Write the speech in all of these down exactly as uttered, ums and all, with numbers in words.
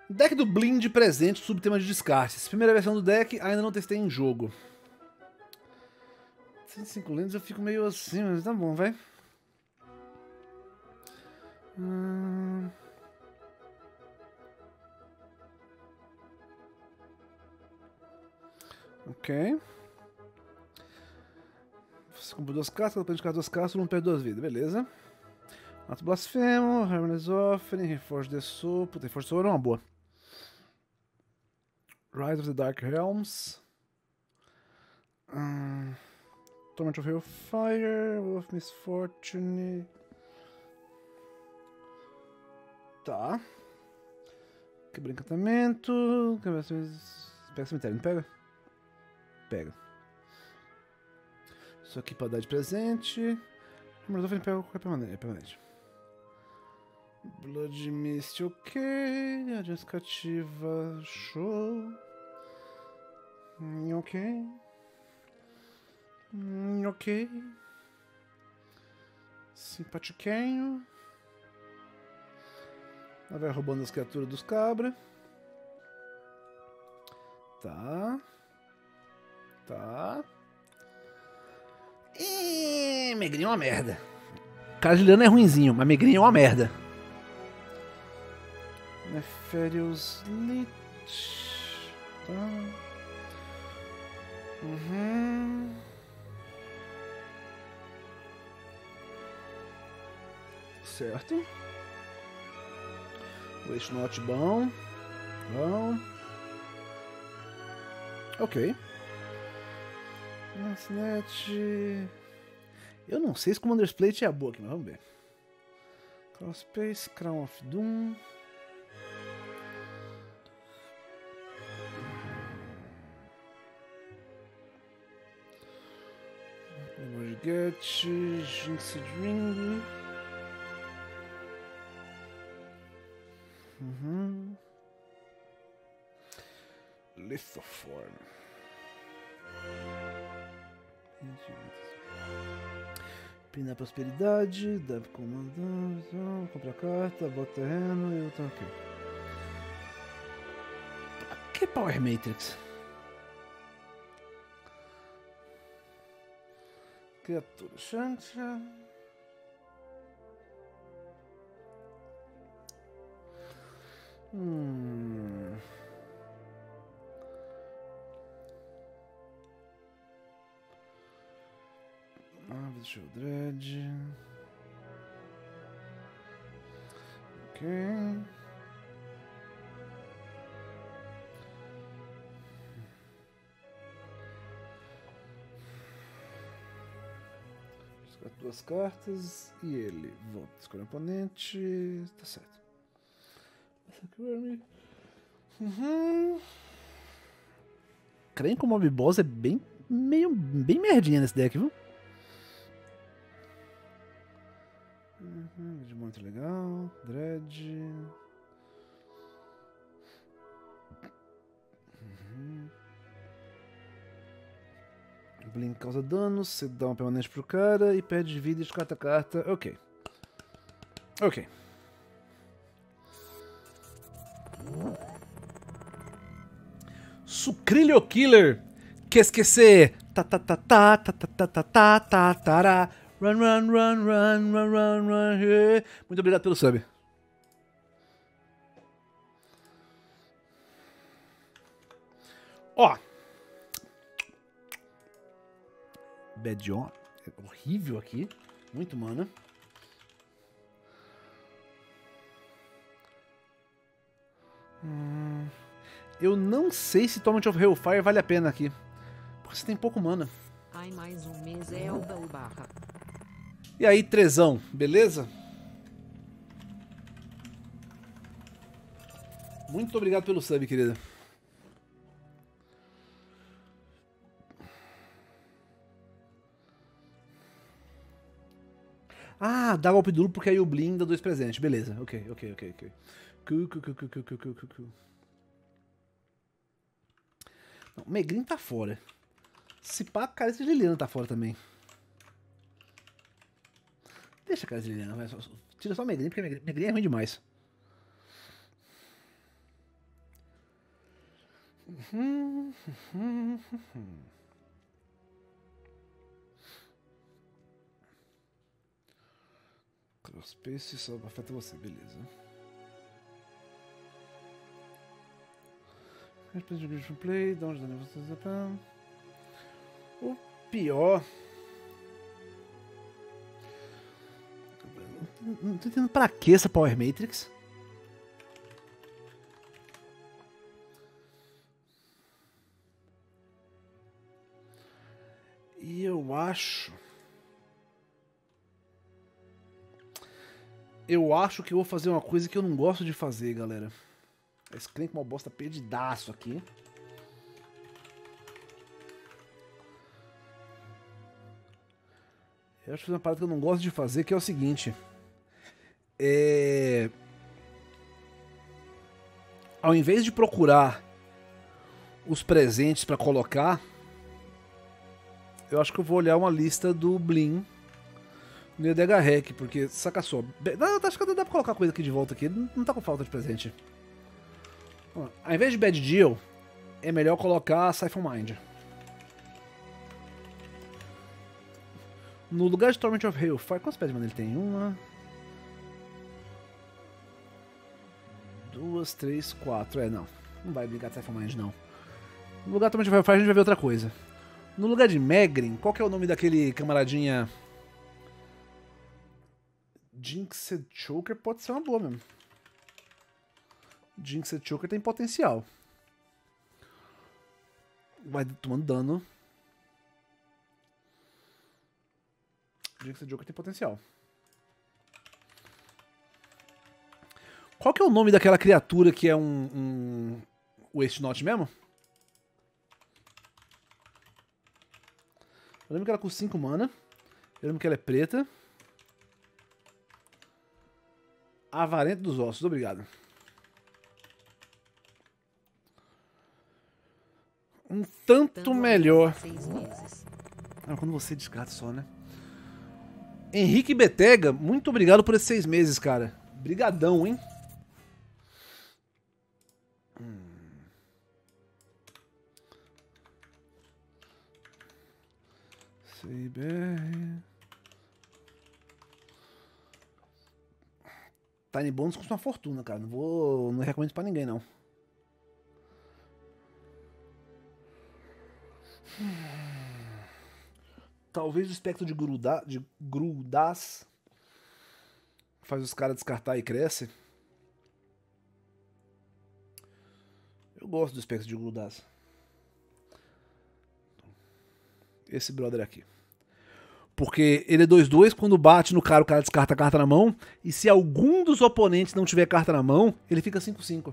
Deck do Blind de presente, subtema de descartes. Primeira versão do deck, ainda não testei em jogo. cento e cinco lendas eu fico meio assim, mas tá bom, vai. Hum... Ok. Você comprou duas cartas, ela perde duas cartas, não perde duas vidas, beleza. Mato Blasfemo, Harmonious Offering, Reforge the Soul. Puta, Reforge the Soul é uma boa. Rise of the Dark Realms. Hum... Torment of Hellfire, Wolf Misfortune. Tá. Quebra encantamento. Pega cemitério, não pega? Pega. Isso aqui pra dar de presente. Mas eu vou pegar qualquer permanente. É permanente. Blood Mist, ok. Adiante cativa, show. Hum, ok. Hum, ok. Simpatiquinho. Ela vai roubando as criaturas dos cabras. Tá. Tá. E Megrinho é uma merda. Casiliano é ruinzinho, mas Megrinho é uma merda. Nefarious Lich. Tá. Uhum. Certo. Waste Not bom. Bom. Ok. Net. Eu não sei se Commander's Plate é a boa aqui, mas vamos ver. Cross Space, Crown of Doom. Get Jinxed Ring. Uhum. Lithoform. Pina Prosperidade, dá comandante, compra carta, bota terreno e eu tô aqui. Que Power Matrix? Criatura Shantia. Hum. Ah, deixa eu Dread. Ok. Duas cartas e ele volta. Escolhe o oponente. Tá certo. Uhum. Creio que o Mob Boss é bem, meio, bem merdinha nesse deck, viu? Uhum, de muito legal. Dread. Uhum. Blink causa dano, você dá uma permanente pro cara e perde vida de carta a carta. Ok. Ok. Sucrilho Killer. Que esquecer. Ta ta ta ta ta ta ta ta ta ta ta. Run, run, run, run, run, run, run. Yeah. Muito obrigado pelo sub. Ó. Bad On. É horrível aqui. Muito mana. Hum, eu não sei se Torment of Hellfire vale a pena aqui. Porque você tem pouco mana. Ai, mais um mês é o barra. E aí, trezão, beleza? Muito obrigado pelo sub, querida. Ah, dá golpe duro porque aí o Blin dá dois presentes. Beleza, ok, ok, ok, ok. Cu, cu, cu, cu, cu, cu, cu, cu. Não, o Megrin tá fora. Se pá, a Carência de Liliana tá fora também. Deixa a Carência de Liliana, vai. Tira só o Megrin, porque Megrin é ruim demais. Crosspace só afeta você, beleza. Play, dá onde dá o pior. Não tô entendendo pra que essa Power Matrix. E eu acho. Eu acho que eu vou fazer uma coisa que eu não gosto de fazer, galera. Esse crente com uma bosta perdidaço aqui. Eu acho que uma parada que eu não gosto de fazer, que é o seguinte. É... Ao invés de procurar os presentes pra colocar, eu acho que eu vou olhar uma lista do Blim no E D H Hack, porque, saca só, acho que dá pra colocar coisa aqui de volta aqui, não tá com falta de presente. Ao invés de Bad Deal, é melhor colocar Siphon Mind. No lugar de Torment of Hellfire, quantas pedras ele tem? Uma... Duas, três, quatro. É, não. Não vai brigar de Siphon Mind, não. No lugar de Torment of Hellfire a gente vai ver outra coisa. No lugar de Megrin, qual que é o nome daquele camaradinha... Jinxed Choker pode ser uma boa mesmo. Jinxed Choker tem potencial. Vai tomando dano. Jinxed Choker tem potencial. Qual que é o nome daquela criatura que é um... um Waste Not mesmo? Eu lembro que ela custa cinco mana. Eu lembro que ela é preta. Avarento dos Ossos, obrigado. Um tanto melhor. Ah, quando você descarta só, né? Henrique Betega, muito obrigado por esses seis meses, cara. Brigadão, hein? Hum. C B R. Tiny Bones custa uma fortuna, cara. Não vou. Não recomendo isso pra ninguém, não. Talvez o espectro de, gruda, de Grudas faz os caras descartar e cresce. Eu gosto do espectro de Grudas. Esse brother aqui. Porque ele é dois dois, quando bate no cara, o cara descarta a carta na mão. E se algum dos oponentes não tiver carta na mão, ele fica cinco cinco.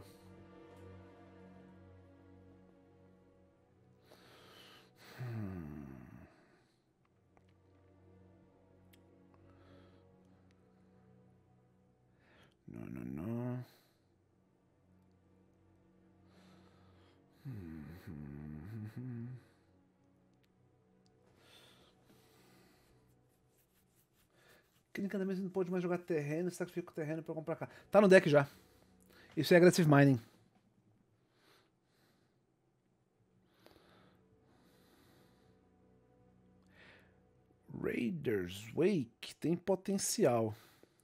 Não, não, não. Aquele encantamento não pode mais jogar terreno, você sacrifica o terreno pra comprar cá. Tá no deck já. Isso é Aggressive Mining. Raiders Wake tem potencial.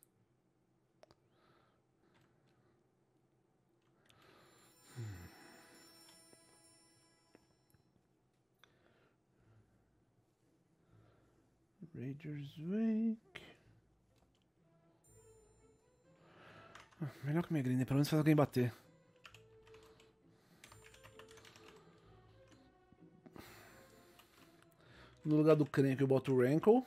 Raiders Wake. Ah, melhor que minha green, pelo menos faz alguém bater. No lugar do Krenk eu boto o Rankle.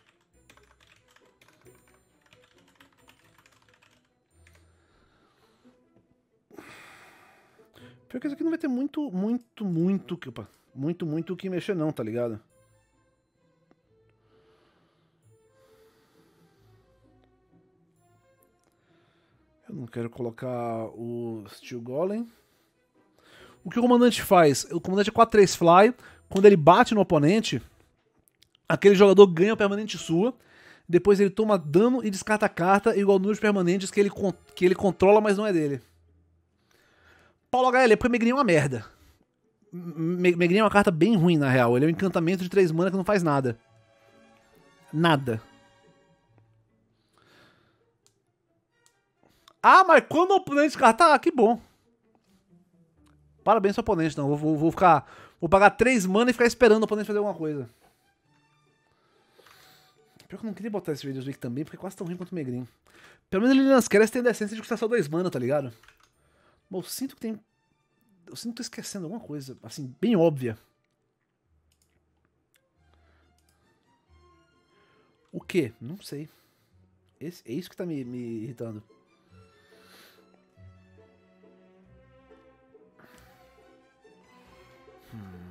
Pior que isso aqui não vai ter muito, muito, muito, opa, muito, muito o que mexer não, tá ligado? Eu não quero colocar o Steel Golem. O que o comandante faz? O comandante é quatro três fly. Quando ele bate no oponente, aquele jogador ganha o permanente sua. Depois ele toma dano e descarta a carta igual número de permanentes que ele, que ele controla, mas não é dele. Paulo H L, porque Megrin é uma merda. Megrin é uma carta bem ruim, na real. Ele é um encantamento de três mana que não faz nada. Nada. Ah, mas quando o oponente descartar, ah, que bom. Parabéns pro oponente, não. Vou, vou, vou ficar. Vou pagar três mana e ficar esperando o oponente fazer alguma coisa. Pior que eu não queria botar esse Radiant Wake também, porque é quase tão ruim quanto o Megrin. Pelo menos ele nas Keras tem a decência de custar só dois mana, tá ligado? Mas eu sinto que tem. Eu sinto que tô esquecendo alguma coisa, assim, bem óbvia. O quê? Não sei. Esse, é isso que tá me, me irritando. Hum.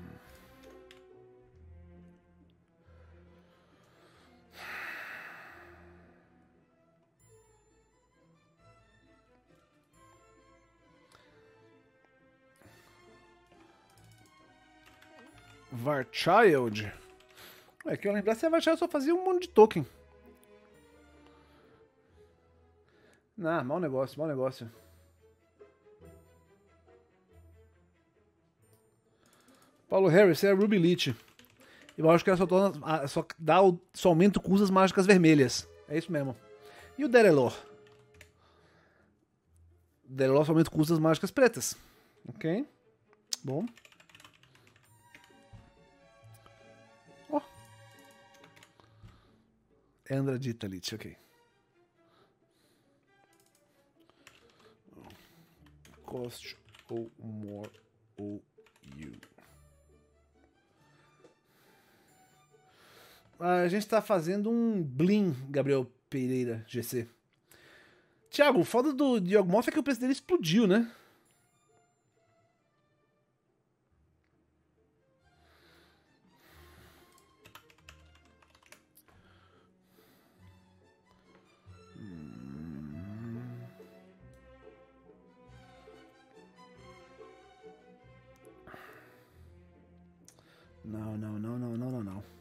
Varchild. É que eu lembrar se a Varchild só fazia um monte de token. Não, mau negócio, mau negócio. Paulo Harris, você é Ruby Lich. Eu acho que ela só, torna, só, dá o, só aumenta o custo das mágicas vermelhas. É isso mesmo. E o Derelor? O Derelor só aumenta o custo das mágicas pretas. Ok. Bom. Ó. Oh. É Andradita Lich, ok. Cost ou more ou you. A gente tá fazendo um Blim, Gabriel Pereira, G C. Thiago, o foda do Yawgmoth é que o preço dele explodiu, né? Não, não, não, não, não, não, não.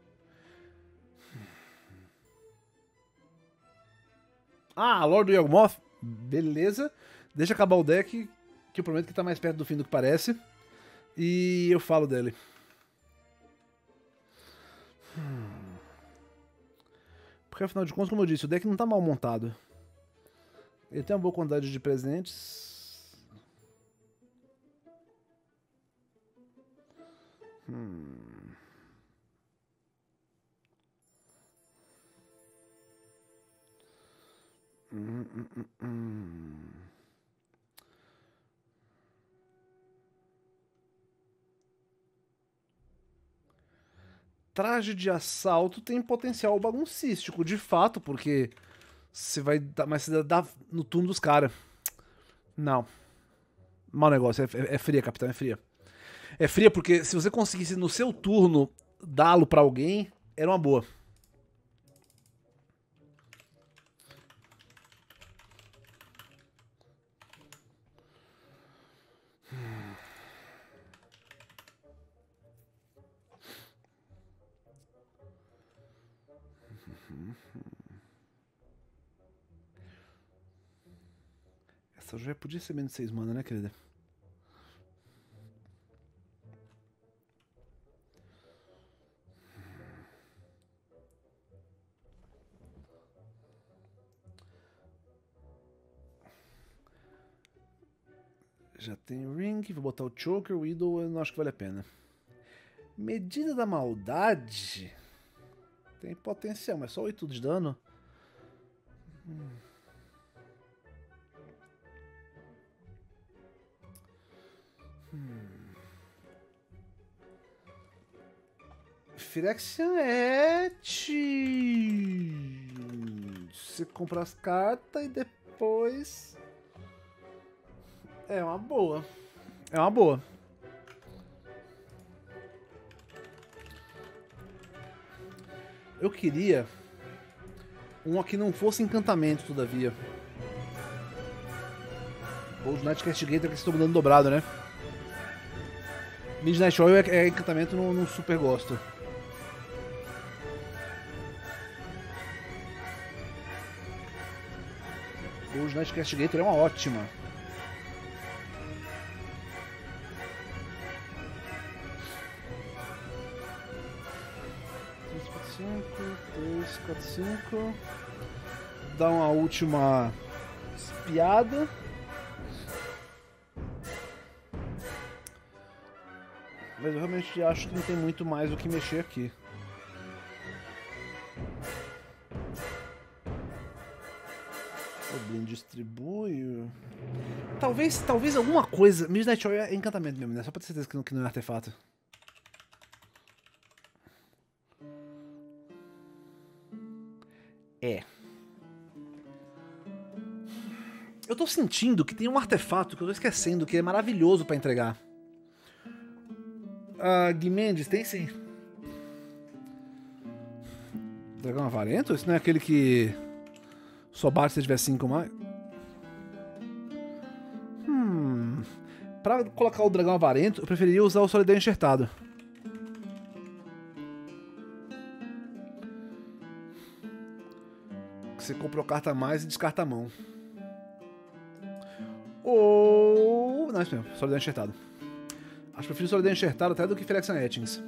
Ah, Lord do Yawgmoth? Beleza. Deixa acabar o deck, que eu prometo que tá mais perto do fim do que parece. E eu falo dele. Porque afinal de contas, como eu disse, o deck não tá mal montado. Ele tem uma boa quantidade de presentes. Hum... Hum, hum, hum, hum. Traje de assalto tem potencial baguncístico, de fato, porque você vai dar, mas você dá no turno dos caras. Não. Mau negócio, é, é fria, capitão, é fria. É fria porque se você conseguisse no seu turno dá-lo pra alguém, era uma boa. Essa já podia ser menos seis mana, né, querida? Já tem o Ring, vou botar o Choker, o Idol, eu não acho que vale a pena. Medida da Maldade tem potencial, mas só oito de dano. Hum. Hum. Phyrexian Et. Você compra as cartas e depois... É uma boa. É uma boa. Eu queria um que não fosse encantamento, todavia. Ou o Night Castigator que estão dando dobrado, né? Midnight Oil é, é encantamento, não, não super gosto. O Night Castigator é uma ótima. três, quatro, cinco. Dá uma última espiada. Mas eu realmente acho que não tem muito mais o que mexer aqui. O Blin distribui. Talvez, talvez alguma coisa. Midnight Oil é encantamento mesmo, né? Só pra ter certeza que não, que não é artefato. É. Eu tô sentindo que tem um artefato que eu tô esquecendo, que é maravilhoso pra entregar. Ah, Guimendes, tem sim. Dragão avarento? Isso não é aquele que só bate se tiver cinco mais? Hum. Pra colocar o dragão avarento, eu preferiria usar o solidão enxertado. Você comprou carta a mais e descarta a mão. Ou... Não, é isso mesmo, solidão enxertado. Acho que prefiro solidão enxertado até do que Phyrexian Etchings.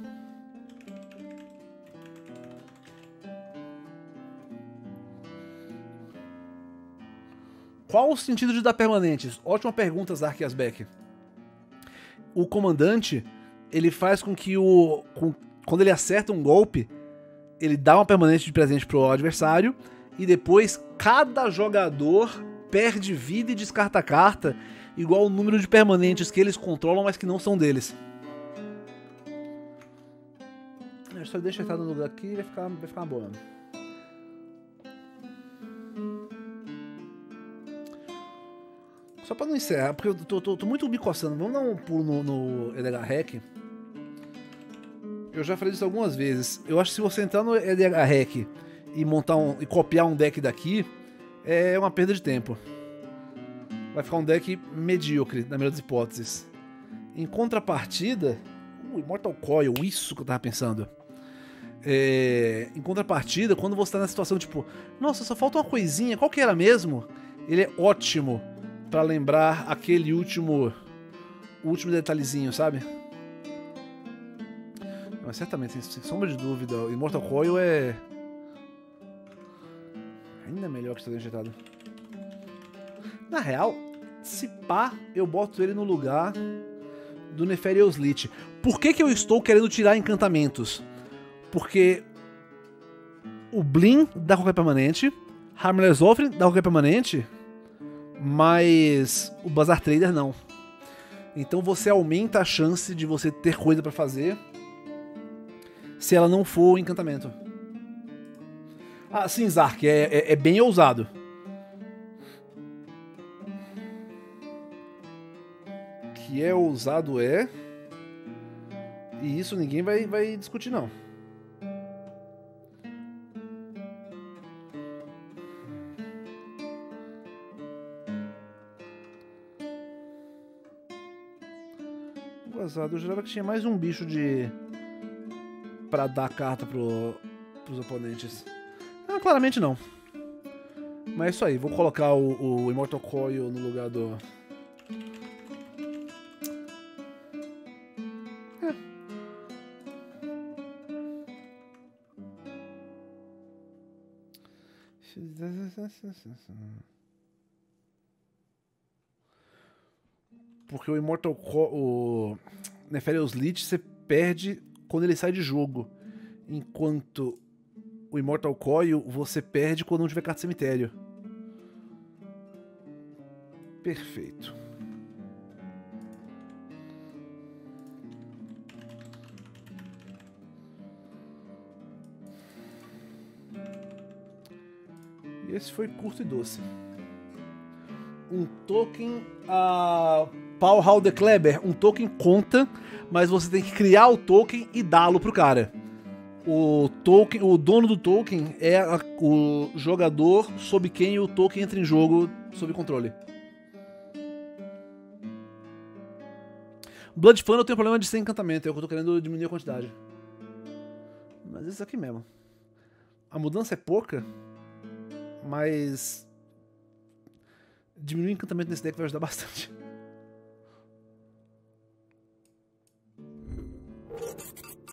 Qual o sentido de dar permanentes? Ótima pergunta, Zark Asbeck. O comandante, ele faz com que o... Com, quando ele acerta um golpe, ele dá uma permanente de presente pro adversário e depois cada jogador perde vida e descarta a carta igual o número de permanentes que eles controlam, mas que não são deles. Eu só deixo ele no lugar aqui e vai ficar, vai ficar uma boa. Só pra não encerrar, porque eu tô, tô, tô muito me coçando. Vamos dar um pulo no, no E D H Hack. Eu já falei isso algumas vezes. Eu acho que se você entrar no E D H Hack e montar um, e copiar um deck daqui, é uma perda de tempo. Vai ficar um deck medíocre, na melhor das hipóteses. Em contrapartida... Uh, Immortal Coil, isso que eu tava pensando. É, em contrapartida, quando você tá na situação tipo... Nossa, só falta uma coisinha, qual que era mesmo? Ele é ótimo pra lembrar aquele último... último detalhezinho, sabe? Mas certamente, sem, sem sombra de dúvida, o Immortal Coil é... ainda melhor que o Solidão Enxertado. Na real, se pá, eu boto ele no lugar do Nefarious Lich. Por que que eu estou querendo tirar encantamentos? Porque o Blin dá qualquer permanente, Harmless Offering dá qualquer permanente, mas o Bazaar Trader não. Então você aumenta a chance de você ter coisa pra fazer se ela não for o encantamento. Ah, sim, Zark, é, é, é bem ousado. Que é ousado é... E isso ninguém vai, vai discutir, não. Ousado, eu jurava que tinha mais um bicho de... pra dar carta pro, pros oponentes. Ah, claramente não. Mas é isso aí, vou colocar o, o Immortal Coil no lugar do... É. Porque o Immortal Coil... o Nefarious Lich você perde quando ele sai de jogo. Enquanto... o Immortal Coil você perde quando não tiver carta cemitério. Perfeito. E esse foi curto e doce. Um token a Paul Hall de Kleber. Um token conta, mas você tem que criar o token e dá-lo pro cara. O token, o dono do token é a, o jogador sob quem o token entra em jogo sob controle. Blood Funnel eu tenho problema de ser encantamento, é o que eu tô querendo diminuir a quantidade. Mas isso aqui mesmo. A mudança é pouca, mas diminuir o encantamento nesse deck vai ajudar bastante.